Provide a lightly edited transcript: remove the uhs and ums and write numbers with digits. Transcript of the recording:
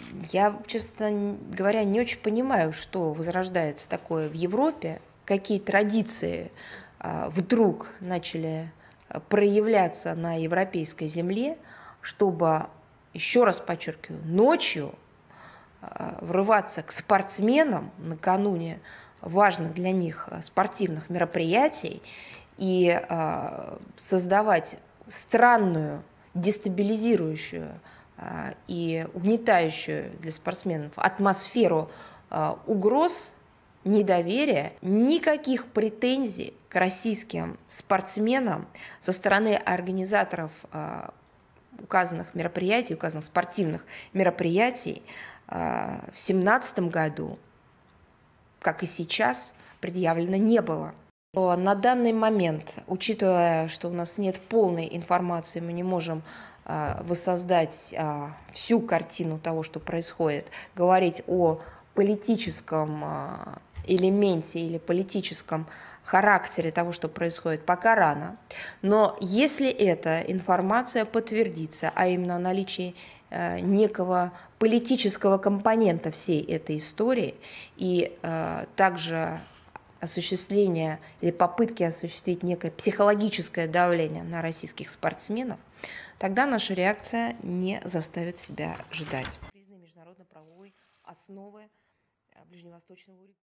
Я, честно говоря, не очень понимаю, что возрождается такое в Европе, какие традиции вдруг начали проявляться на европейской земле, чтобы, еще раз подчеркиваю, ночью врываться к спортсменам накануне важных для них спортивных мероприятий и создавать странную, дестабилизирующую и угнетающую для спортсменов атмосферу угроз, недоверия, никаких претензий к российским спортсменам со стороны организаторов указанных мероприятий, указанных спортивных мероприятий в 2017 году, как и сейчас, предъявлено не было. На данный момент, учитывая, что у нас нет полной информации, мы не можем воссоздать всю картину того, что происходит, говорить о политическом элементе или политическом характере того, что происходит, пока рано. Но если эта информация подтвердится, а именно о наличии некого политического компонента всей этой истории и также осуществление или попытки осуществить некое психологическое давление на российских спортсменов, тогда наша реакция не заставит себя ждать. Международно-правовой основы ближневосточного